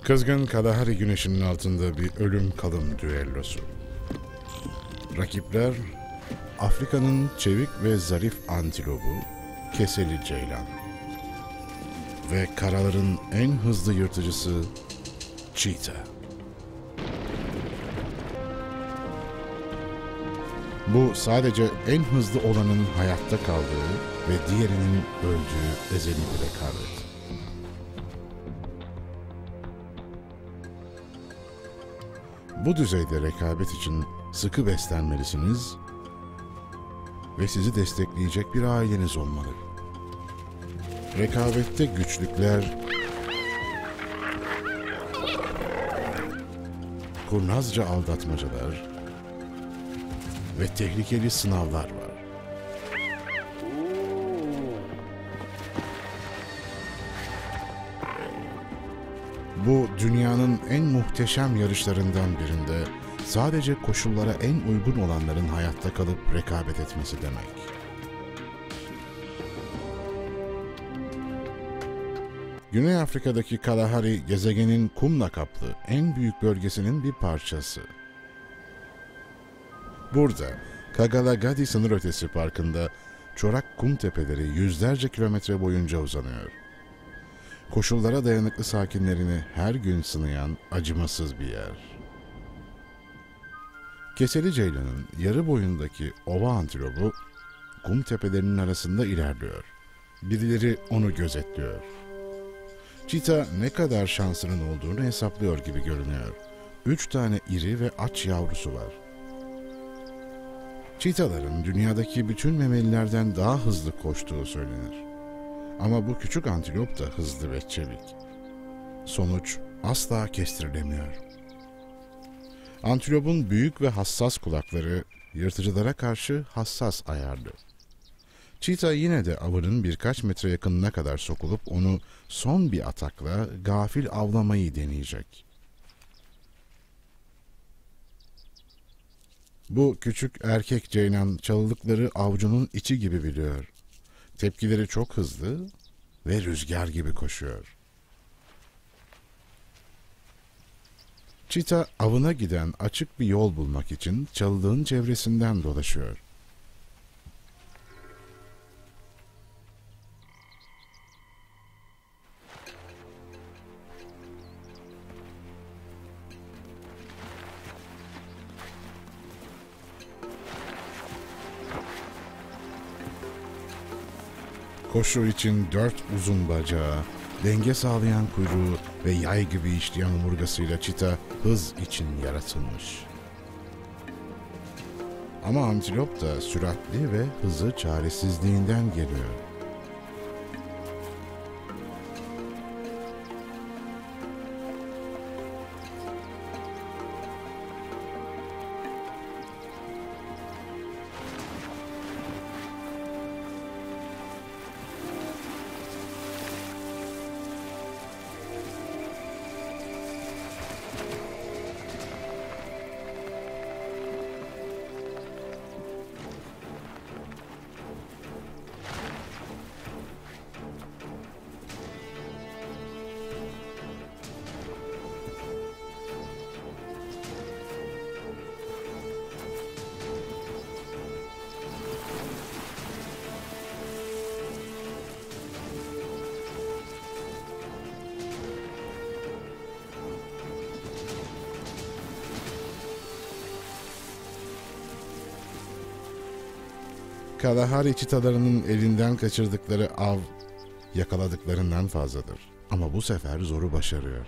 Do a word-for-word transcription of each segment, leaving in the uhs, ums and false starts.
Kızgın Kalahari güneşinin altında bir ölüm kalım düellosu. Rakipler Afrika'nın çevik ve zarif antilopu Keseli Ceylan ve karaların en hızlı yırtıcısı Cheetah. Bu sadece en hızlı olanın hayatta kaldığı ve diğerinin öldüğü ezeli bir rekabet. Bu düzeyde rekabet için sıkı beslenmelisiniz ve sizi destekleyecek bir aileniz olmalı. Rekabette güçlükler, kurnazca aldatmacalar ve tehlikeli sınavlar var. Bu dünyanın en muhteşem yarışlarından birinde sadece koşullara en uygun olanların hayatta kalıp rekabet etmesi demek. Güney Afrika'daki Kalahari, gezegenin kumla kaplı en büyük bölgesinin bir parçası. Burada, Kagalagadi sınır ötesi parkında çorak kum tepeleri yüzlerce kilometre boyunca uzanıyor. Koşullara dayanıklı sakinlerini her gün sınayan acımasız bir yer. Keseli Ceylan'ın yarı boyundaki ova antilopu kum tepelerinin arasında ilerliyor. Birileri onu gözetliyor. Cheetah ne kadar şansının olduğunu hesaplıyor gibi görünüyor. Üç tane iri ve aç yavrusu var. Cheetah'ların dünyadaki bütün memelilerden daha hızlı koştuğu söylenir. Ama bu küçük antilop da hızlı ve çevik. Sonuç asla kestirilemiyor. Antilopun büyük ve hassas kulakları yırtıcılara karşı hassas ayarlı. Cheetah yine de avının birkaç metre yakınına kadar sokulup onu son bir atakla gafil avlamayı deneyecek. Bu küçük erkek ceylan çalılıkları avucunun içi gibi biliyor. Tepkileri çok hızlı ve rüzgar gibi koşuyor. Cheetah avına giden açık bir yol bulmak için çalılığın çevresinden dolaşıyor. Koşu için dört uzun bacağı, denge sağlayan kuyruğu ve yay gibi işleyen omurgasıyla Cheetah hız için yaratılmış. Ama antilop da süratli ve hızı çaresizliğinden geliyor. Kalahari çitalarının elinden kaçırdıkları av yakaladıklarından fazladır. Ama bu sefer zoru başarıyor.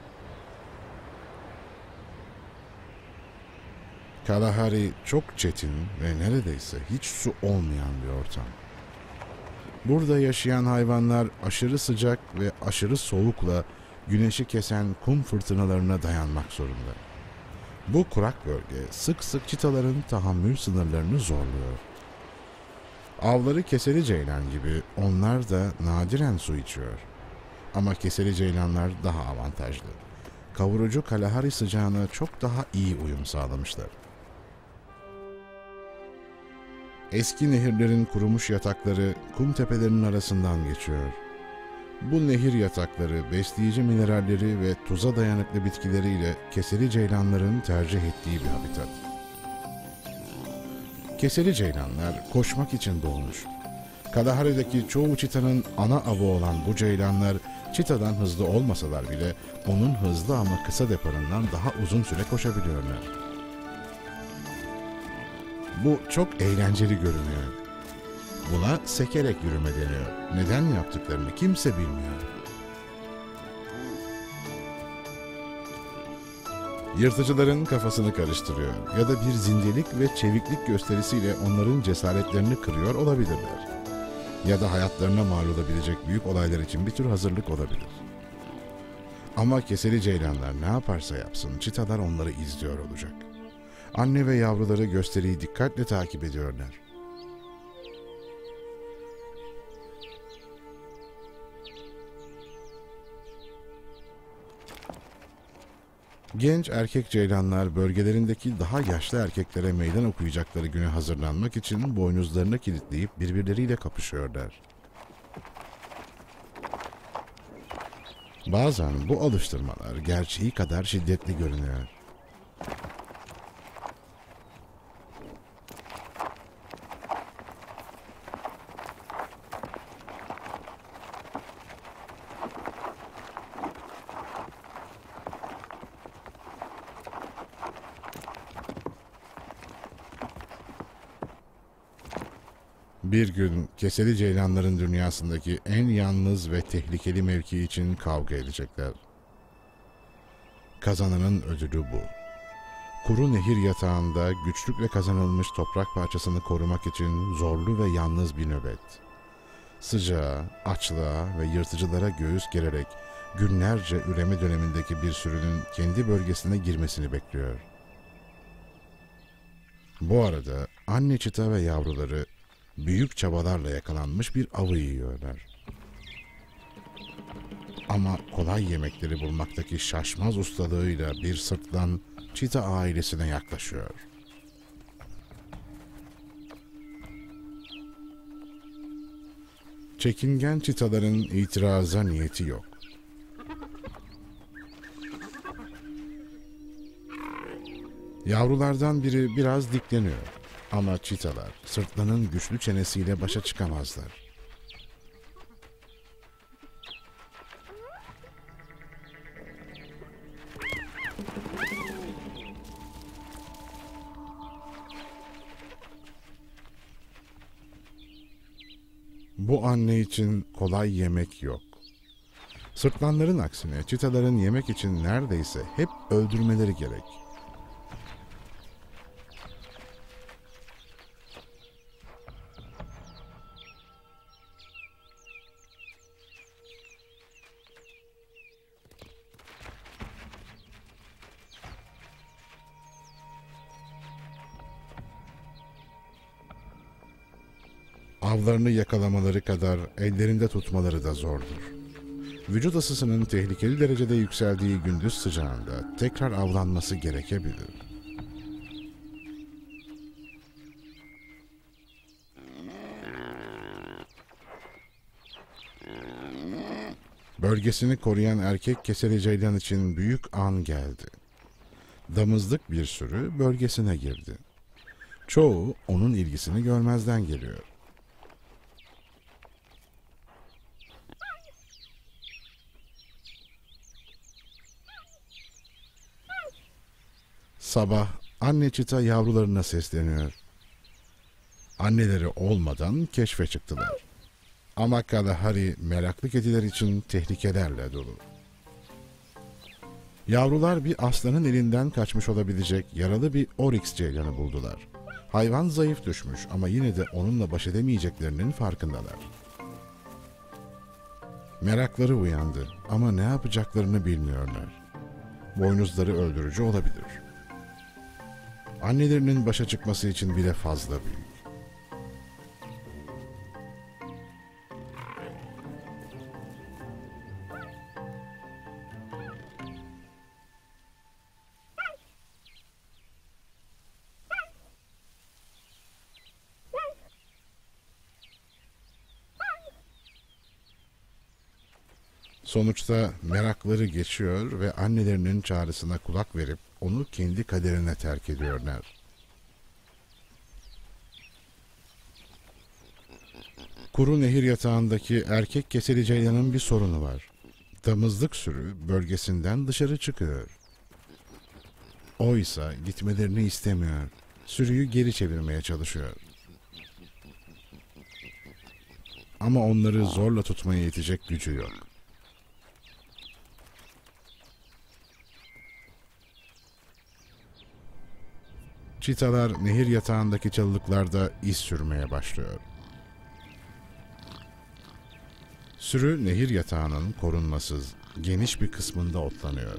Kalahari çok çetin ve neredeyse hiç su olmayan bir ortam. Burada yaşayan hayvanlar aşırı sıcak ve aşırı soğukla güneşi kesen kum fırtınalarına dayanmak zorunda. Bu kurak bölge sık sık çitaların tahammül sınırlarını zorluyor. Avları Keseli Ceylan gibi onlar da nadiren su içiyor. Ama Keseli Ceylanlar daha avantajlı. Kavurucu Kalahari sıcağına çok daha iyi uyum sağlamışlar. Eski nehirlerin kurumuş yatakları kum tepelerinin arasından geçiyor. Bu nehir yatakları, besleyici mineralleri ve tuza dayanıklı bitkileriyle keseli ceylanların tercih ettiği bir habitat. Keseli ceylanlar koşmak için doğmuş. Kalahari'deki çoğu çitanın ana avı olan bu ceylanlar, çitadan hızlı olmasalar bile onun hızlı ama kısa deparından daha uzun süre koşabiliyorlar. Bu çok eğlenceli görünüyor. Buna sekerek yürüme deniyor. Neden yaptıklarını kimse bilmiyor. Yırtıcıların kafasını karıştırıyor ya da bir zindelik ve çeviklik gösterisiyle onların cesaretlerini kırıyor olabilirler. Ya da hayatlarına mal olabilecek büyük olaylar için bir tür hazırlık olabilir. Ama keseli ceylanlar ne yaparsa yapsın çitalar onları izliyor olacak. Anne ve yavruları gösteriyi dikkatle takip ediyorlar. Genç erkek ceylanlar bölgelerindeki daha yaşlı erkeklere meydan okuyacakları güne hazırlanmak için boynuzlarını kilitleyip birbirleriyle kapışıyorlar. Bazen bu alıştırmalar gerçeği kadar şiddetli görünüyor. Bir gün keseli ceylanların dünyasındaki en yalnız ve tehlikeli mevki için kavga edecekler. Kazananın ödülü bu. Kuru nehir yatağında güçlükle kazanılmış toprak parçasını korumak için zorlu ve yalnız bir nöbet. Sıcağa, açlığa ve yırtıcılara göğüs gererek günlerce üreme dönemindeki bir sürünün kendi bölgesine girmesini bekliyor. Bu arada anne çita ve yavruları büyük çabalarla yakalanmış bir avı yiyorlar. Ama kolay yemekleri bulmaktaki şaşmaz ustalığıyla bir sırtlan çita ailesine yaklaşıyor. Çekingen çitaların itiraza niyeti yok. Yavrulardan biri biraz dikleniyor. Ama çitalar sırtlanın güçlü çenesiyle başa çıkamazlar. Bu anne için kolay yemek yok. Sırtlanların aksine çitaların yemek için neredeyse hep öldürmeleri gerek. Avlarını yakalamaları kadar ellerinde tutmaları da zordur. Vücut ısısının tehlikeli derecede yükseldiği gündüz sıcağında tekrar avlanması gerekebilir. Bölgesini koruyan erkek keseli ceylan için büyük an geldi. Damızlık bir sürü bölgesine girdi. Çoğu onun ilgisini görmezden geliyor. Sabah anne çita yavrularına sesleniyor. Anneleri olmadan keşfe çıktılar. Ama Kalahari meraklı kediler için tehlikelerle dolu. Yavrular bir aslanın elinden kaçmış olabilecek yaralı bir oryx ceylanı buldular. Hayvan zayıf düşmüş ama yine de onunla baş edemeyeceklerinin farkındalar. Merakları uyandı ama ne yapacaklarını bilmiyorlar. Boynuzları öldürücü olabilir. Annelerinin başa çıkması için bile fazla büyük. Sonuçta merakları geçiyor ve annelerinin çağrısına kulak verip onu kendi kaderine terk ediyorlar. Kuru nehir yatağındaki erkek keseli ceylanın bir sorunu var. Damızlık sürü bölgesinden dışarı çıkıyor. O ise gitmelerini istemiyor. Sürüyü geri çevirmeye çalışıyor. Ama onları zorla tutmaya yetecek gücü yok. Çitalar nehir yatağındaki çalılıklarda iz sürmeye başlıyor. Sürü nehir yatağının korunmasız, geniş bir kısmında otlanıyor.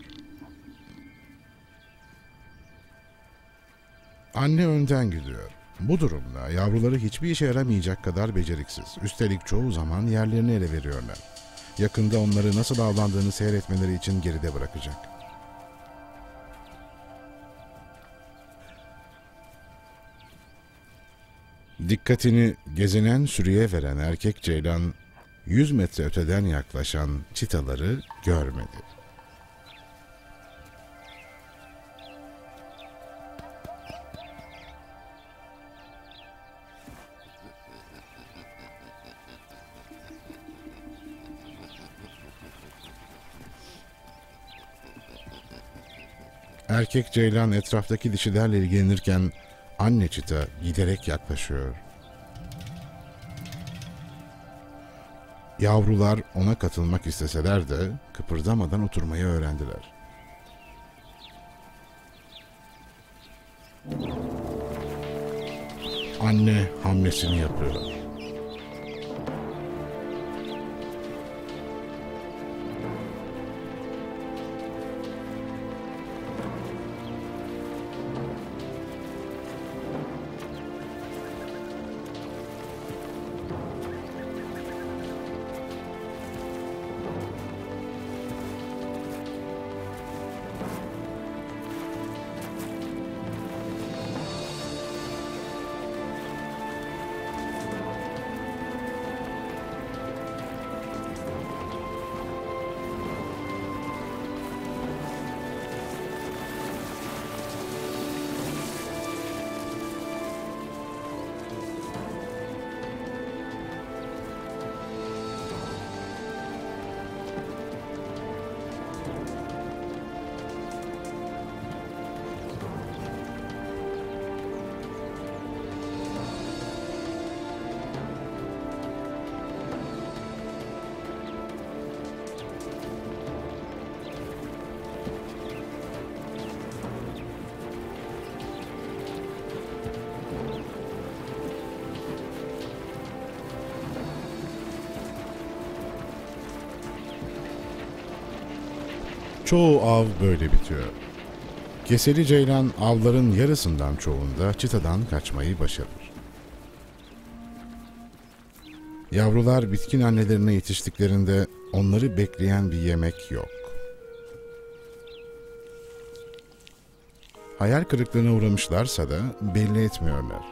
Anne önden gidiyor. Bu durumda yavruları hiçbir işe yaramayacak kadar beceriksiz. Üstelik çoğu zaman yerlerini ele veriyorlar. Yakında onları nasıl avlandığını seyretmeleri için geride bırakacak. Dikkatini gezinen sürüye veren erkek ceylan, yüz metre öteden yaklaşan çitaları görmedi. Erkek ceylan etraftaki dişilerle ilgilenirken anne çita giderek yaklaşıyor. Yavrular ona katılmak isteseler de kıpırdamadan oturmayı öğrendiler. Anne hamlesini yapıyor. Çoğu av böyle bitiyor. Keseli ceylan avların yarısından çoğunda çitadan kaçmayı başarır. Yavrular bitkin annelerine yetiştiklerinde onları bekleyen bir yemek yok. Hayal kırıklığına uğramışlarsa da belli etmiyorlar.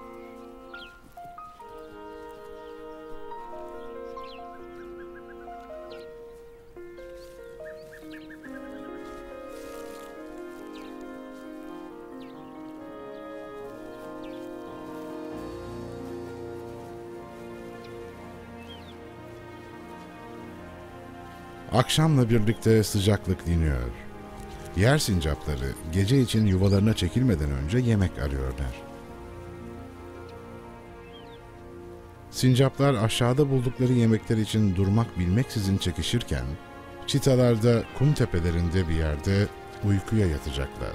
Akşamla birlikte sıcaklık diniyor. Yer sincapları gece için yuvalarına çekilmeden önce yemek arıyorlar. Sincaplar aşağıda buldukları yemekler için durmak bilmeksizin çekişirken, çitalar da kum tepelerinde bir yerde uykuya yatacaklar.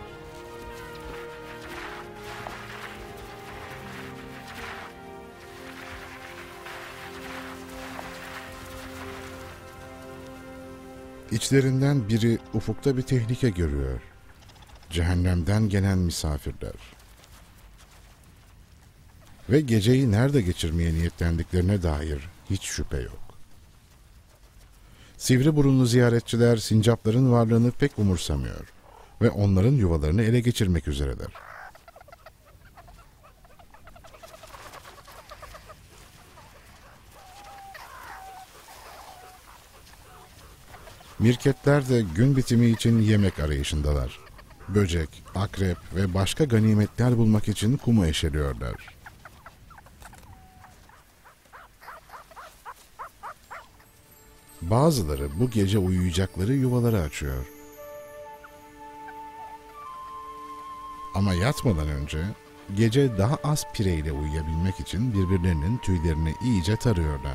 İçlerinden biri ufukta bir tehlike görüyor. Cehennemden gelen misafirler. Ve geceyi nerede geçirmeye niyetlendiklerine dair hiç şüphe yok. Sivri burunlu ziyaretçiler sincapların varlığını pek umursamıyor ve onların yuvalarını ele geçirmek üzereler. Mirketler de gün bitimi için yemek arayışındalar. Böcek, akrep ve başka ganimetler bulmak için kumu eşeliyorlar. Bazıları bu gece uyuyacakları yuvaları açıyor. Ama yatmadan önce gece daha az pireyle uyuyabilmek için birbirlerinin tüylerini iyice tarıyorlar.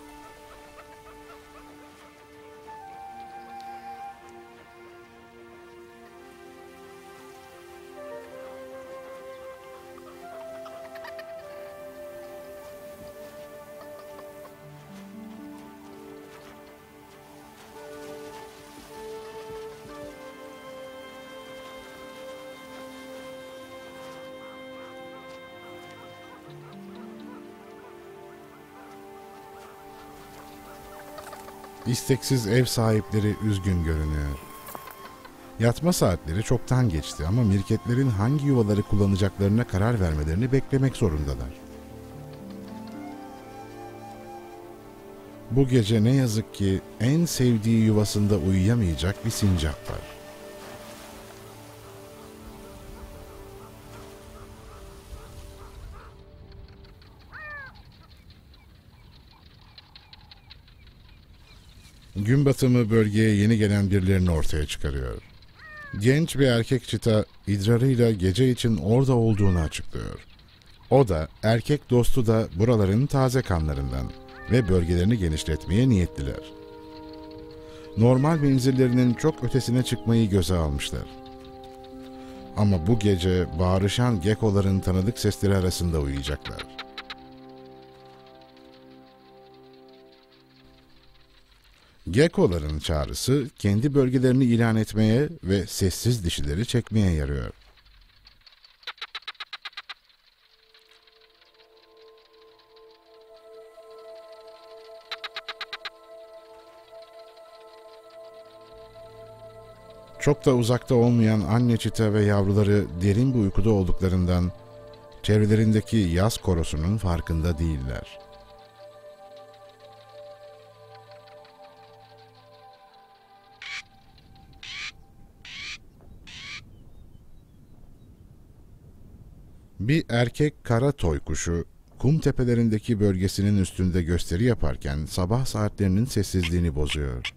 İsteksiz ev sahipleri üzgün görünüyor. Yatma saatleri çoktan geçti ama mirketlerin hangi yuvaları kullanacaklarına karar vermelerini beklemek zorundalar. Bu gece ne yazık ki en sevdiği yuvasında uyuyamayacak bir sincap var. Gün batımı bölgeye yeni gelen birilerini ortaya çıkarıyor. Genç bir erkek çita idrarıyla gece için orada olduğunu açıklıyor. O da erkek dostu da buraların taze kanlarından ve bölgelerini genişletmeye niyetliler. Normal menzillerinin çok ötesine çıkmayı göze almışlar. Ama bu gece bağırışan gekoların tanıdık sesleri arasında uyuyacaklar. Gekoların çağrısı kendi bölgelerini ilan etmeye ve sessiz dişileri çekmeye yarıyor. Çok da uzakta olmayan anne çita ve yavruları derin bir uykuda olduklarından çevrelerindeki yaz korosunun farkında değiller. Bir erkek kara toy kuşu, kum tepelerindeki bölgesinin üstünde gösteri yaparken sabah saatlerinin sessizliğini bozuyor.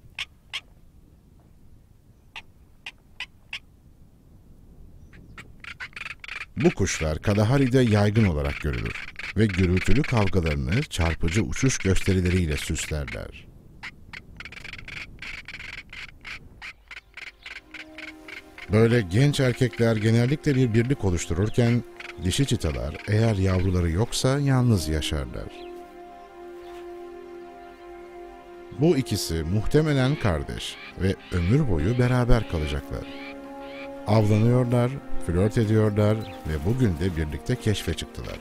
Bu kuşlar Kalahari'de yaygın olarak görülür ve gürültülü kavgalarını çarpıcı uçuş gösterileriyle süslerler. Böyle genç erkekler genellikle bir birlik oluştururken, dişi çitalar eğer yavruları yoksa yalnız yaşarlar. Bu ikisi muhtemelen kardeş ve ömür boyu beraber kalacaklar. Avlanıyorlar, flört ediyorlar ve bugün de birlikte keşfe çıktılar.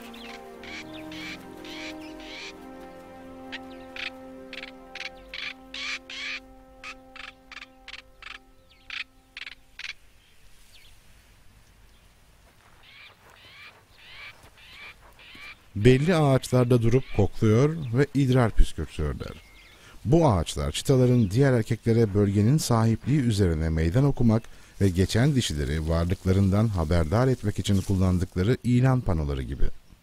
Belli ağaçlarda durup kokluyor ve idrar püskürtüyorlar. Bu ağaçlar çitaların diğer erkeklere bölgenin sahipliği üzerine meydan okumak ve geçen dişileri varlıklarından haberdar etmek için kullandıkları ilan panoları gibi.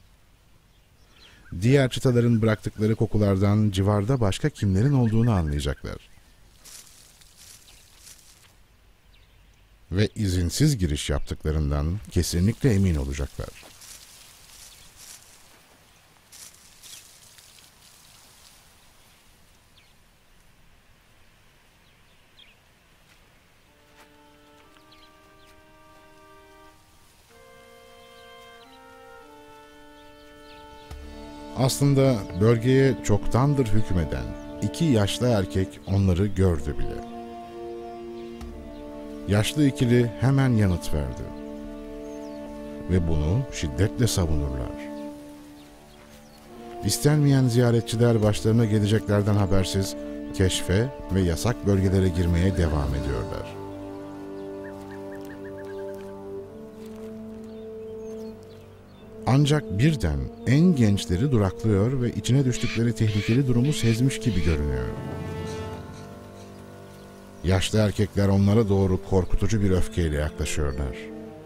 Diğer çitaların bıraktıkları kokulardan civarda başka kimlerin olduğunu anlayacaklar. Ve izinsiz giriş yaptıklarından kesinlikle emin olacaklar. Aslında bölgeye çoktandır hükmeden iki yaşlı erkek onları gördü bile. Yaşlı ikili hemen yanıt verdi. Ve bunu şiddetle savunurlar. İstenmeyen ziyaretçiler başlarına geleceklerden habersiz keşfe ve yasak bölgelere girmeye devam ediyorlar. Ancak birden en gençleri duraklıyor ve içine düştükleri tehlikeli durumu sezmiş gibi görünüyor. Yaşlı erkekler onlara doğru korkutucu bir öfkeyle yaklaşıyorlar.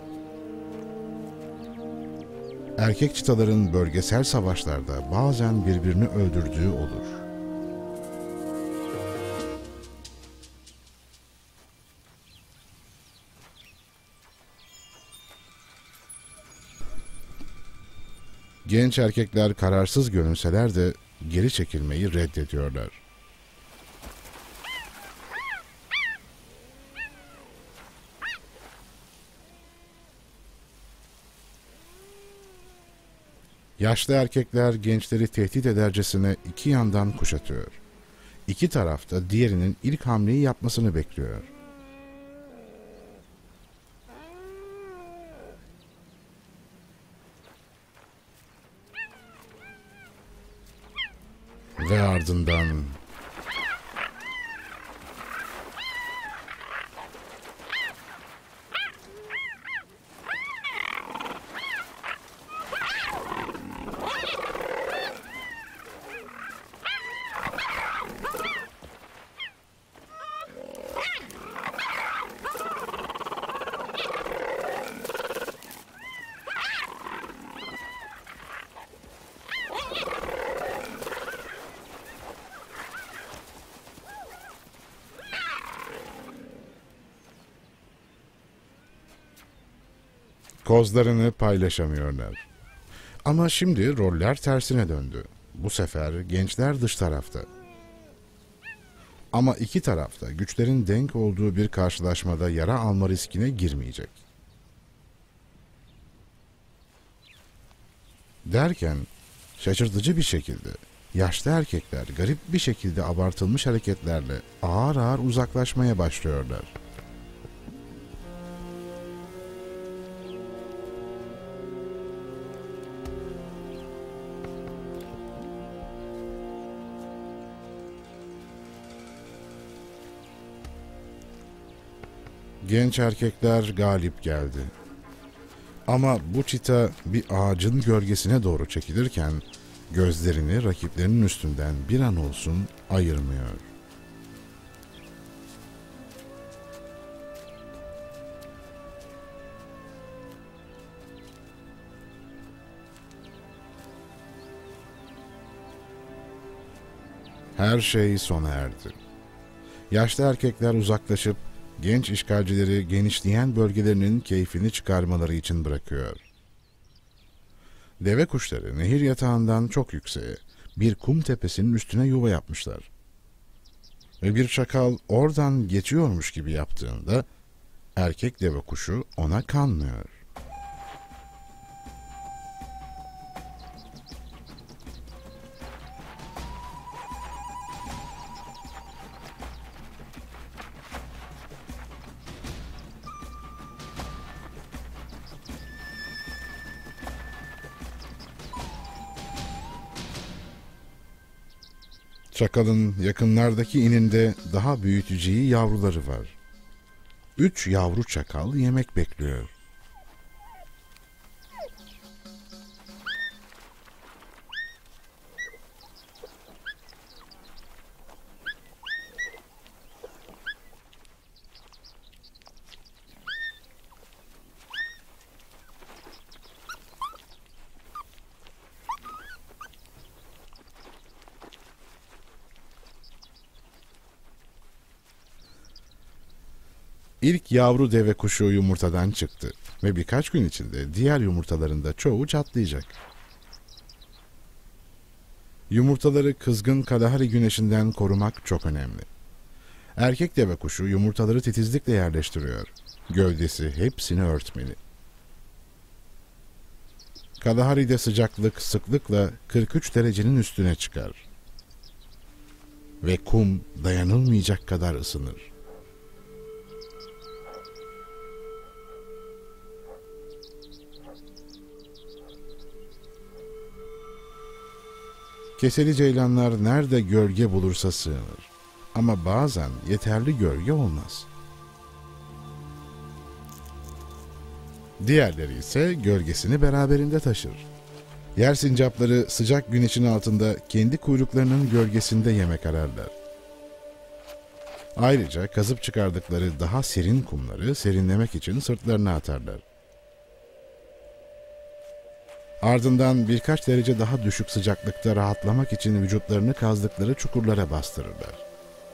Erkek çitaların bölgesel savaşlarda bazen birbirini öldürdüğü olur. Genç erkekler kararsız görünseler de geri çekilmeyi reddediyorlar. Yaşlı erkekler gençleri tehdit edercesine iki yandan kuşatıyor. İki taraf da diğerinin ilk hamleyi yapmasını bekliyor. Ve ardından kozlarını paylaşamıyorlar. Ama şimdi roller tersine döndü. Bu sefer gençler dış tarafta. Ama iki tarafta güçlerin denk olduğu bir karşılaşmada yara alma riskine girmeyecek. Derken şaşırtıcı bir şekilde yaşlı erkekler garip bir şekilde abartılmış hareketlerle ağır ağır uzaklaşmaya başlıyorlar. Genç erkekler galip geldi. Ama bu çita bir ağacın gölgesine doğru çekilirken gözlerini rakiplerinin üstünden bir an olsun ayırmıyor. Her şey sona erdi. Yaşlı erkekler uzaklaşıp genç işgalcileri genişleyen bölgelerinin keyfini çıkarmaları için bırakıyor. Deve kuşları nehir yatağından çok yükseğe, bir kum tepesinin üstüne yuva yapmışlar. Ve bir çakal oradan geçiyormuş gibi yaptığında, erkek deve kuşu ona kanmıyor. Çakalın yakınlardaki ininde daha büyüteceği yavruları var. Üç yavru çakal yemek bekliyor. İlk yavru deve kuşu yumurtadan çıktı ve birkaç gün içinde diğer yumurtaların da çoğu çatlayacak. Yumurtaları kızgın Kalahari güneşinden korumak çok önemli. Erkek deve kuşu yumurtaları titizlikle yerleştiriyor. Gövdesi hepsini örtmeli. Kalahari'de sıcaklık sıklıkla kırk üç derecenin üstüne çıkar. Ve kum dayanılmayacak kadar ısınır. Keseli ceylanlar nerede gölge bulursa sığınır. Ama bazen yeterli gölge olmaz. Diğerleri ise gölgesini beraberinde taşır. Yer sincapları sıcak güneşin altında kendi kuyruklarının gölgesinde yemek ararlar. Ayrıca kazıp çıkardıkları daha serin kumları serinlemek için sırtlarına atarlar. Ardından birkaç derece daha düşük sıcaklıkta rahatlamak için vücutlarını kazdıkları çukurlara bastırırlar.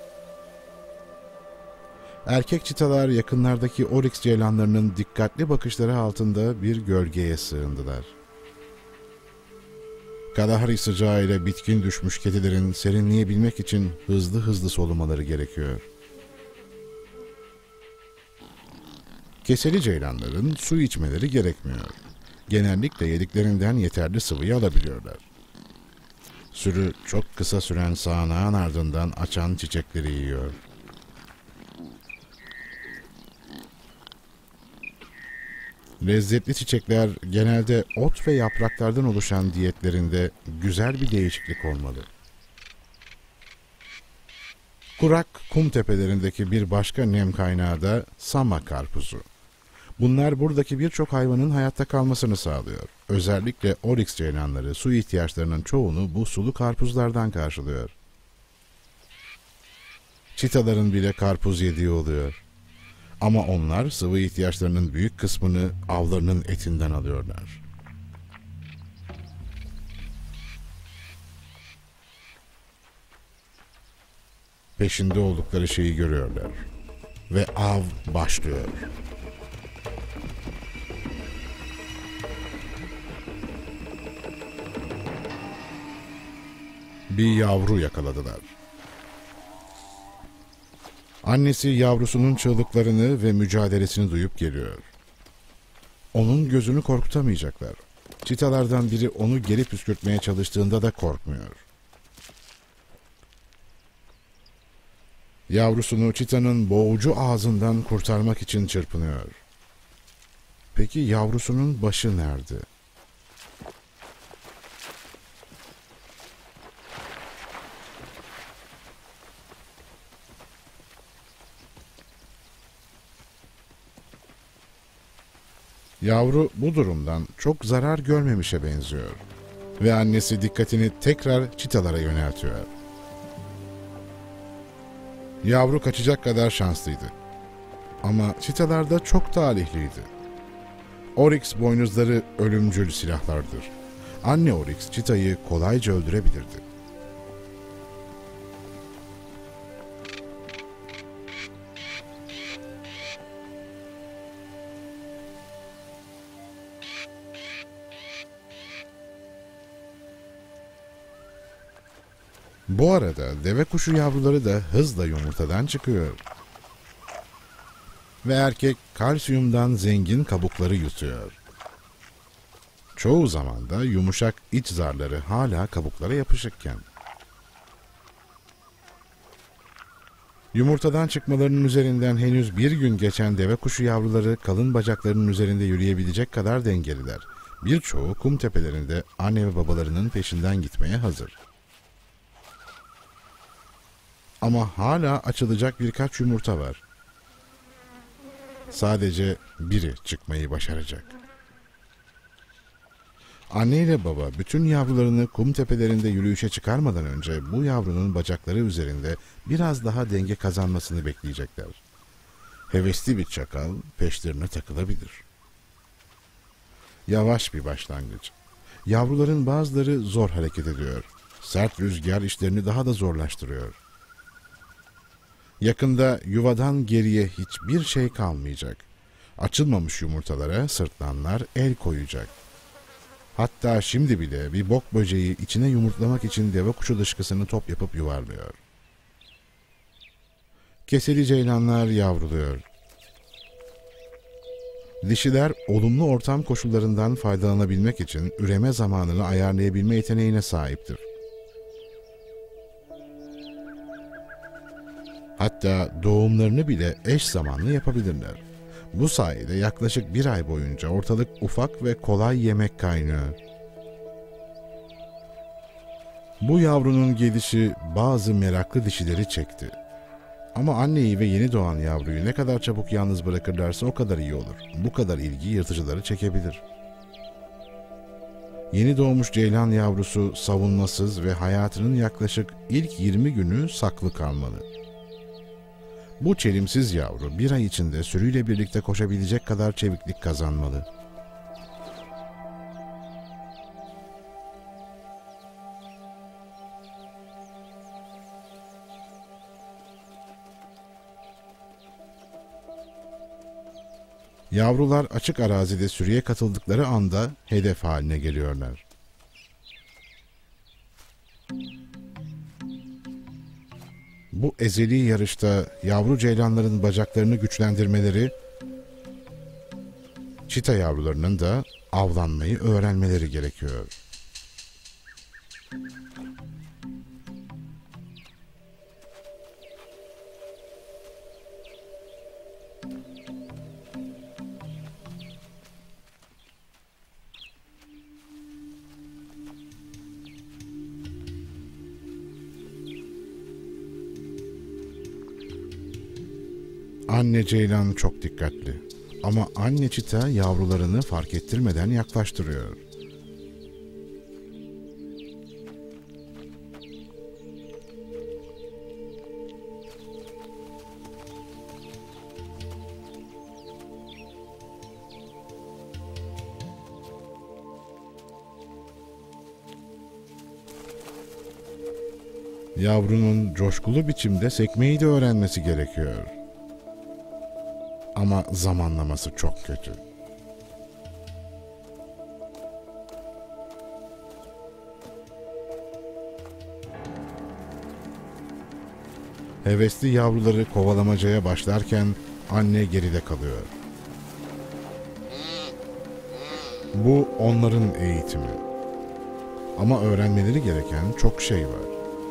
Erkek çitalar yakınlardaki Oryx ceylanlarının dikkatli bakışları altında bir gölgeye sığındılar. Kalahari sıcağı ile bitkin düşmüş kedilerin serinleyebilmek için hızlı hızlı solumaları gerekiyor. Keseli ceylanların su içmeleri gerekmiyor. Genellikle yediklerinden yeterli sıvıyı alabiliyorlar. Sürü çok kısa süren sağanağın ardından açan çiçekleri yiyor. Lezzetli çiçekler genelde ot ve yapraklardan oluşan diyetlerinde güzel bir değişiklik olmalı. Kurak kum tepelerindeki bir başka nem kaynağı da Sama karpuzu. Bunlar buradaki birçok hayvanın hayatta kalmasını sağlıyor. Özellikle Oryx ceylanları su ihtiyaçlarının çoğunu bu sulu karpuzlardan karşılıyor. Çitaların bile karpuz yediği oluyor. Ama onlar sıvı ihtiyaçlarının büyük kısmını avlarının etinden alıyorlar. Peşinde oldukları şeyi görüyorlar. Ve av başlıyor. Bir yavru yakaladılar. Annesi yavrusunun çığlıklarını ve mücadelesini duyup geliyor. Onun gözünü korkutamayacaklar. Çitalardan biri onu geri püskürtmeye çalıştığında da korkmuyor. Yavrusunu çitanın boğucu ağzından kurtarmak için çırpınıyor. Peki yavrusunun başı nerede? Yavru bu durumdan çok zarar görmemişe benziyor ve annesi dikkatini tekrar çitalara yöneltiyor. Yavru kaçacak kadar şanslıydı. Ama çitalar da çok talihliydi. Oryx boynuzları ölümcül silahlardır. Anne Oryx çitayı kolayca öldürebilirdi. Bu arada deve kuşu yavruları da hızla yumurtadan çıkıyor. Ve erkek kalsiyumdan zengin kabukları yutuyor. Çoğu zaman da yumuşak iç zarları hala kabuklara yapışıkken. Yumurtadan çıkmalarının üzerinden henüz bir gün geçen deve kuşu yavruları kalın bacaklarının üzerinde yürüyebilecek kadar dengeliler. Birçoğu kum tepelerinde anne ve babalarının peşinden gitmeye hazır. Ama hala açılacak birkaç yumurta var. Sadece biri çıkmayı başaracak. Anne ile baba bütün yavrularını kum tepelerinde yürüyüşe çıkarmadan önce bu yavrunun bacakları üzerinde biraz daha denge kazanmasını bekleyecekler. Hevesli bir çakal peşlerine takılabilir. Yavaş bir başlangıç. Yavruların bazıları zor hareket ediyor. Sert rüzgar işlerini daha da zorlaştırıyor. Yakında yuvadan geriye hiçbir şey kalmayacak. Açılmamış yumurtalara sırtlanlar el koyacak. Hatta şimdi bile bir bok böceği içine yumurtlamak için deve kuşu dışkısını top yapıp yuvarlıyor. Keseli ceylanlar yavruluyor. Dişiler olumlu ortam koşullarından faydalanabilmek için üreme zamanını ayarlayabilme yeteneğine sahiptir. Hatta doğumlarını bile eş zamanlı yapabilirler. Bu sayede yaklaşık bir ay boyunca ortalık ufak ve kolay yemek kaynıyor. Bu yavrunun gelişi bazı meraklı dişileri çekti. Ama anneyi ve yeni doğan yavruyu ne kadar çabuk yalnız bırakırlarsa o kadar iyi olur. Bu kadar ilgi yırtıcıları çekebilir. Yeni doğmuş ceylan yavrusu savunmasız ve hayatının yaklaşık ilk yirmi günü saklı kalmalı. Bu çelimsiz yavru bir ay içinde sürüyle birlikte koşabilecek kadar çeviklik kazanmalı. Yavrular açık arazide sürüye katıldıkları anda hedef haline geliyorlar. Bu ezeli yarışta yavru ceylanların bacaklarını güçlendirmeleri, çita yavrularının da avlanmayı öğrenmeleri gerekiyor. Anne ceylan çok dikkatli ama anne çita yavrularını fark ettirmeden yaklaştırıyor. Yavrunun coşkulu biçimde sekmeyi de öğrenmesi gerekiyor. Ama zamanlaması çok kötü. Hevesli yavruları kovalamacaya başlarken anne geride kalıyor. Bu onların eğitimi. Ama öğrenmeleri gereken çok şey var.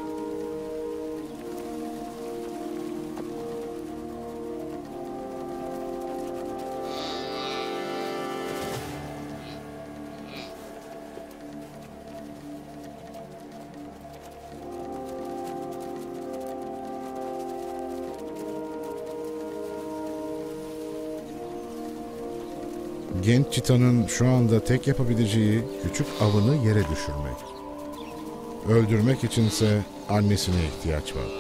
Genç çitanın şu anda tek yapabileceği küçük avını yere düşürmek. Öldürmek içinse annesine ihtiyaç var.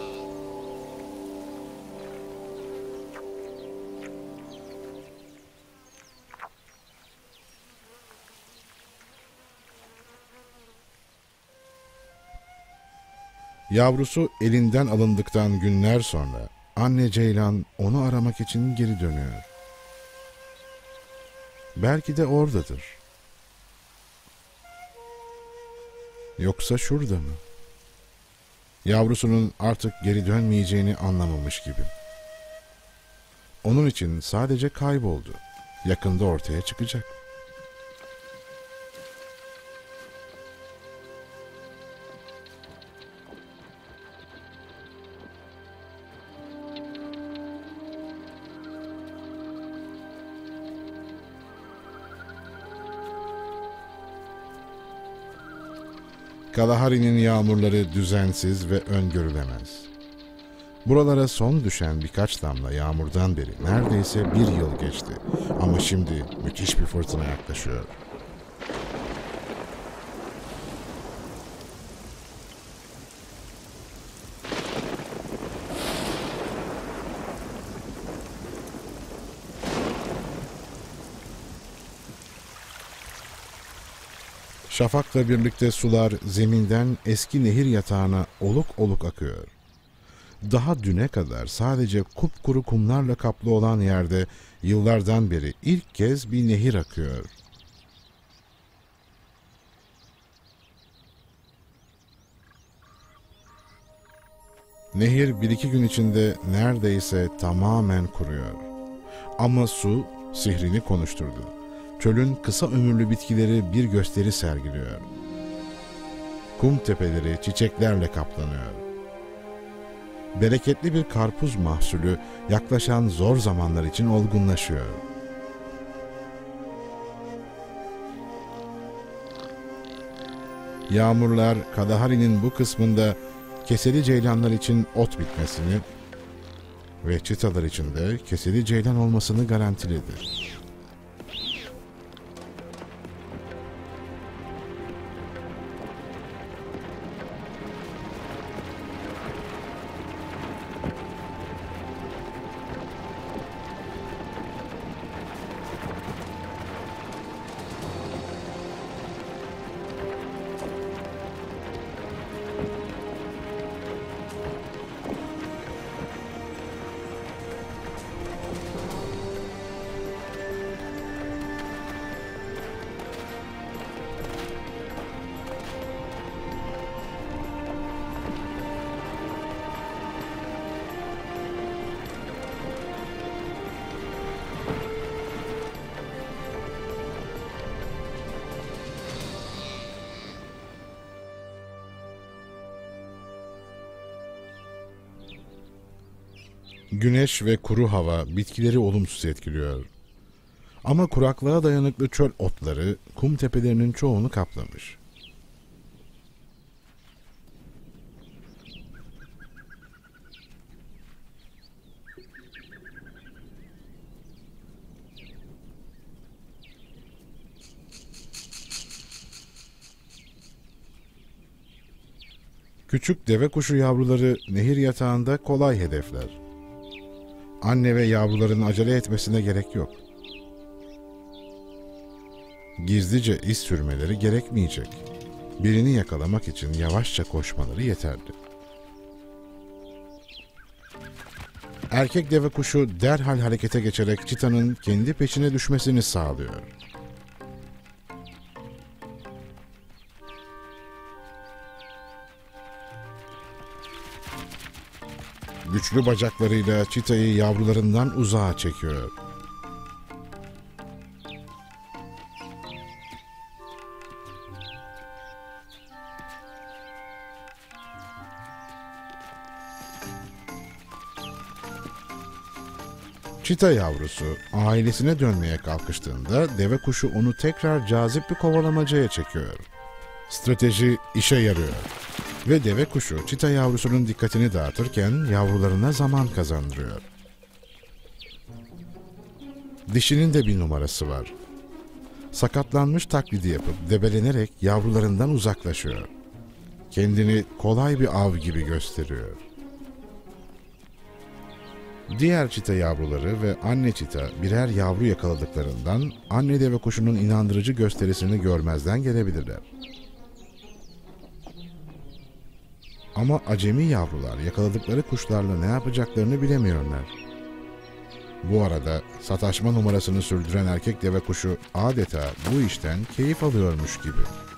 Yavrusu elinden alındıktan günler sonra anne ceylan onu aramak için geri dönüyor. Belki de oradadır. Yoksa şurada mı? Yavrusunun artık geri dönmeyeceğini anlamamış gibi. Onun için sadece kayboldu. Yakında ortaya çıkacak. Kalahari'nin yağmurları düzensiz ve öngörülemez. Buralara son düşen birkaç damla yağmurdan beri neredeyse bir yıl geçti. Ama şimdi müthiş bir fırtına yaklaşıyor. Şafakla birlikte sular zeminden eski nehir yatağına oluk oluk akıyor. Daha düne kadar sadece kupkuru kumlarla kaplı olan yerde yıllardan beri ilk kez bir nehir akıyor. Nehir bir iki gün içinde neredeyse tamamen kuruyor. Ama su sihrini konuşturdu. Çölün kısa ömürlü bitkileri bir gösteri sergiliyor. Kum tepeleri çiçeklerle kaplanıyor. Bereketli bir karpuz mahsulü yaklaşan zor zamanlar için olgunlaşıyor. Yağmurlar Kalahari'nin bu kısmında keseli ceylanlar için ot bitmesini ve çitalar için de keseli ceylan olmasını garantiledi. Güneş ve kuru hava bitkileri olumsuz etkiliyor. Ama kuraklığa dayanıklı çöl otları kum tepelerinin çoğunu kaplamış. Küçük deve kuşu yavruları nehir yatağında kolay hedefler. Anne ve yavruların acele etmesine gerek yok. Gizlice iz sürmeleri gerekmeyecek. Birini yakalamak için yavaşça koşmaları yeterli. Erkek deve kuşu derhal harekete geçerek çitanın kendi peşine düşmesini sağlıyor. Güçlü bacaklarıyla çitayı yavrularından uzağa çekiyor. Çita yavrusu ailesine dönmeye kalkıştığında deve kuşu onu tekrar cazip bir kovalamacaya çekiyor. Strateji işe yarıyor. Ve deve kuşu çita yavrusunun dikkatini dağıtırken yavrularına zaman kazandırıyor. Dişinin de bir numarası var. Sakatlanmış taklidi yapıp debelenerek yavrularından uzaklaşıyor. Kendini kolay bir av gibi gösteriyor. Diğer çita yavruları ve anne çita birer yavru yakaladıklarından anne deve kuşunun inandırıcı gösterisini görmezden gelebilirler. Ama acemi yavrular yakaladıkları kuşlarla ne yapacaklarını bilemiyorlar. Bu arada sataşma numarasını sürdüren erkek deve kuşu adeta bu işten keyif alıyormuş gibi.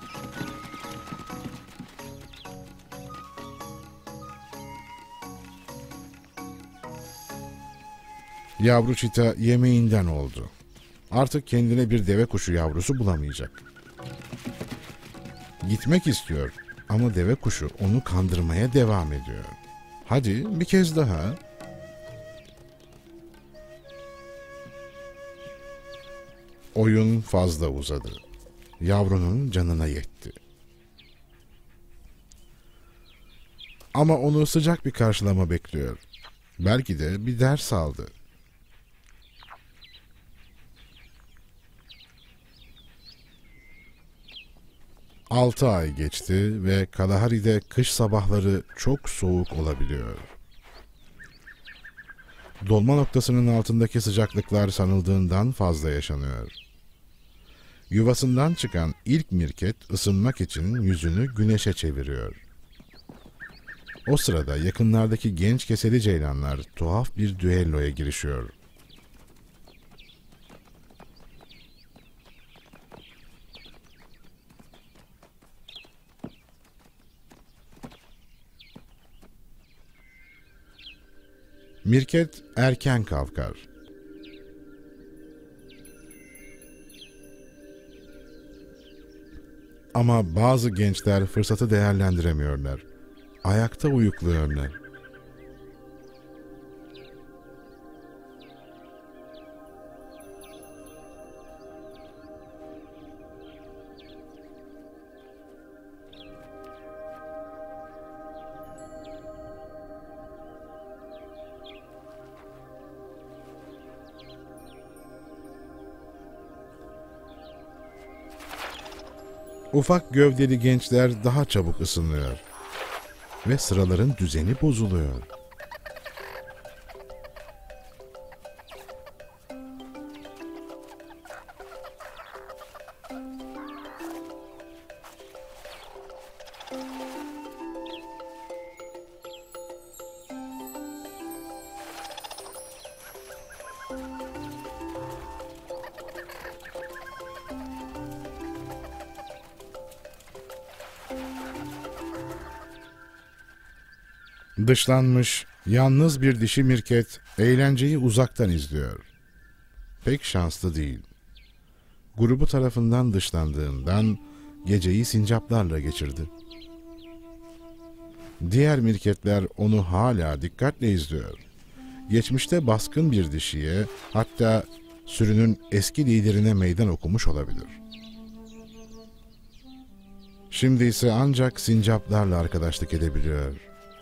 Yavru çita yemeğinden oldu. Artık kendine bir deve kuşu yavrusu bulamayacak. Gitmek istiyor ama deve kuşu onu kandırmaya devam ediyor. Hadi bir kez daha. Oyun fazla uzadı. Yavrunun canına yetti. Ama onu sıcak bir karşılama bekliyor. Belki de bir ders aldı. Altı ay geçti ve Kalahari'de kış sabahları çok soğuk olabiliyor. Dolma noktasının altındaki sıcaklıklar sanıldığından fazla yaşanıyor. Yuvasından çıkan ilk mirket ısınmak için yüzünü güneşe çeviriyor. O sırada yakınlardaki genç keseli ceylanlar tuhaf bir düelloya girişiyor. Mirket erken kalkar. Ama bazı gençler fırsatı değerlendiremiyorlar. Ayakta uyukluyorlar. Ufak gövdeli gençler daha çabuk ısınıyor ve sıraların düzeni bozuluyor. Dışlanmış, yalnız bir dişi mirket eğlenceyi uzaktan izliyor. Pek şanslı değil. Grubu tarafından dışlandığından geceyi sincaplarla geçirdi. Diğer mirketler onu hala dikkatle izliyor. geçmişte baskın bir dişiye, hatta sürünün eski liderine meydan okumuş olabilir. Şimdi ise ancak sincaplarla arkadaşlık edebiliyor.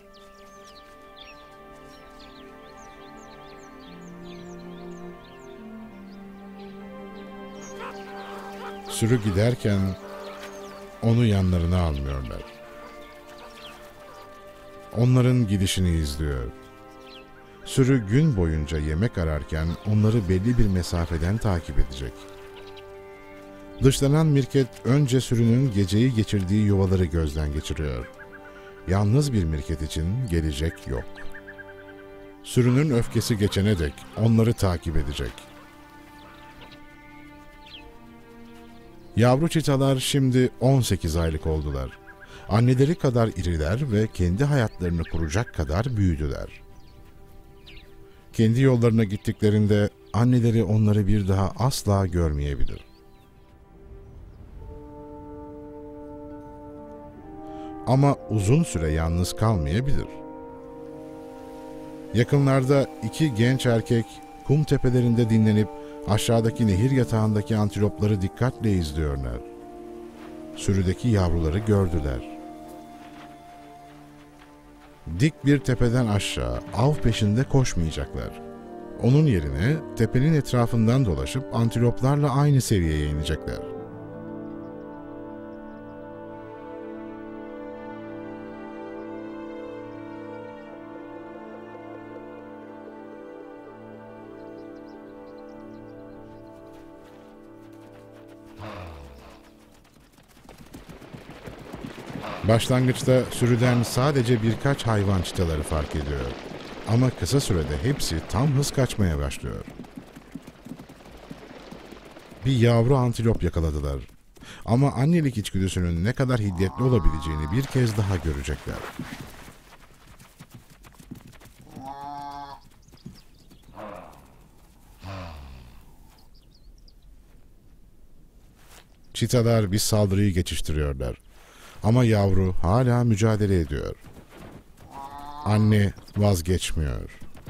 Sürü giderken onu yanlarına almıyorlar. Onların gidişini izliyor. Sürü gün boyunca yemek ararken onları belli bir mesafeden takip edecek. Dışlanan mirket önce sürünün geceyi geçirdiği yuvaları gözden geçiriyor. Yalnız bir mirket için gelecek yok. Sürünün öfkesi geçene dek onları takip edecek. Yavru çitalar şimdi on sekiz aylık oldular. Anneleri kadar iriler ve kendi hayatlarını kuracak kadar büyüdüler. Kendi yollarına gittiklerinde anneleri onları bir daha asla görmeyebilir. Ama uzun süre yalnız kalmayabilir. Yakınlarda iki genç erkek kum tepelerinde dinlenip aşağıdaki nehir yatağındaki antilopları dikkatle izliyorlar. Sürüdeki yavruları gördüler. Dik bir tepeden aşağı av peşinde koşmayacaklar. Onun yerine tepenin etrafından dolaşıp antiloplarla aynı seviyeye inecekler. Başlangıçta sürüden sadece birkaç hayvan çitaları fark ediyor. Ama kısa sürede hepsi tam hız kaçmaya başlıyor. Bir yavru antilop yakaladılar. Ama annelik içgüdüsünün ne kadar hiddetli olabileceğini bir kez daha görecekler. Çitalar bir saldırıyı geçiştiriyorlar. Ama yavru hala mücadele ediyor. Anne vazgeçmiyor.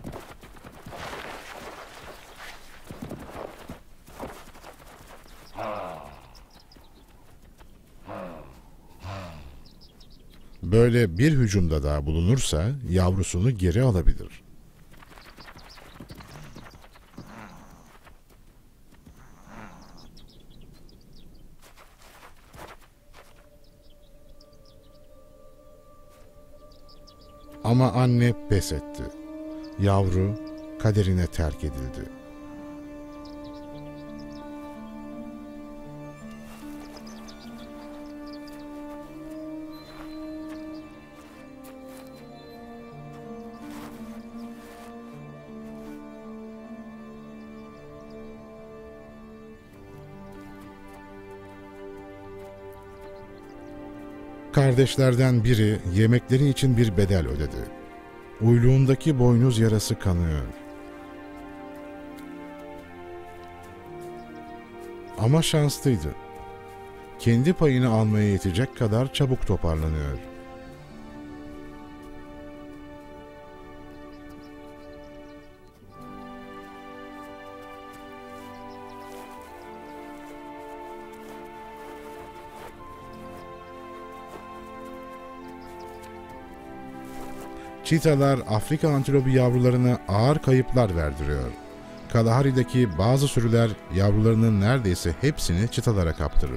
Böyle bir hücumda daha bulunursa yavrusunu geri alabilir. Ama anne pes etti. Yavru kaderine terk edildi. Kardeşlerden biri yemekleri için bir bedel ödedi. Uyluğundaki boynuz yarası kanıyor. Ama şanslıydı. Kendi payını almaya yetecek kadar çabuk toparlanıyor. Çitalar Afrika antilopu yavrularına ağır kayıplar verdiriyor. Kalahari'deki bazı sürüler yavrularının neredeyse hepsini çitalara kaptırır.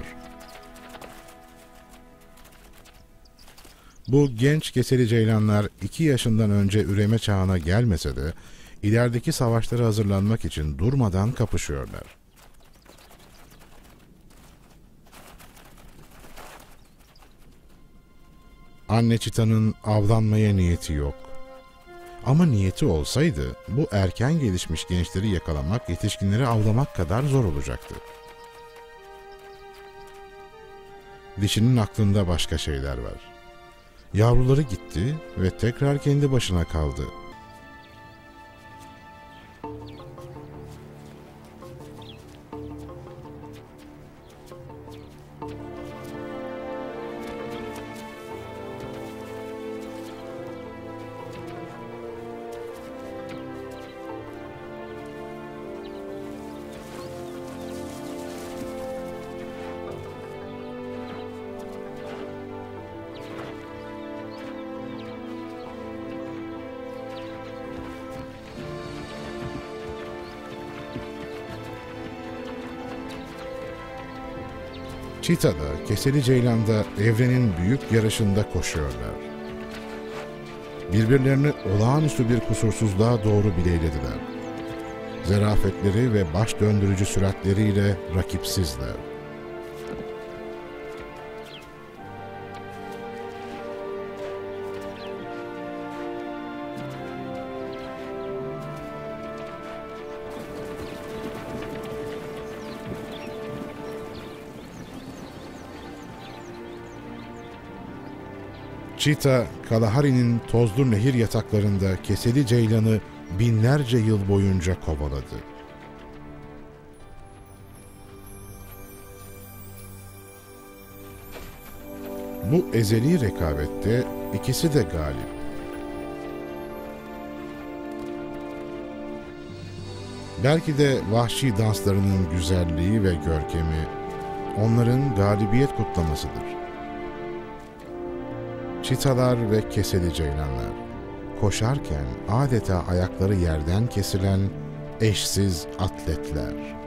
Bu genç keseli ceylanlar iki yaşından önce üreme çağına gelmese de ilerideki savaşlara hazırlanmak için durmadan kapışıyorlar. Anne çitanın avlanmaya niyeti yok. Ama niyeti olsaydı bu erken gelişmiş gençleri yakalamak, yetişkinleri avlamak kadar zor olacaktı. Dişinin aklında başka şeyler var. Yavruları gitti ve tekrar kendi başına kaldı. Çita'da, Keseli Ceylan'da evrenin büyük yarışında koşuyorlar. Birbirlerini olağanüstü bir kusursuzluğa doğru bileylediler. Zerafetleri ve baş döndürücü süratleriyle rakipsizler. Çita, Kalahari'nin tozlu nehir yataklarında Keseli Ceylan'ı binlerce yıl boyunca kovaladı. Bu ezeli rekabette ikisi de galip. Belki de vahşi danslarının güzelliği ve görkemi onların galibiyet kutlamasıdır. Çitalar ve Keseli Ceylanlar, koşarken adeta ayakları yerden kesilen eşsiz atletler.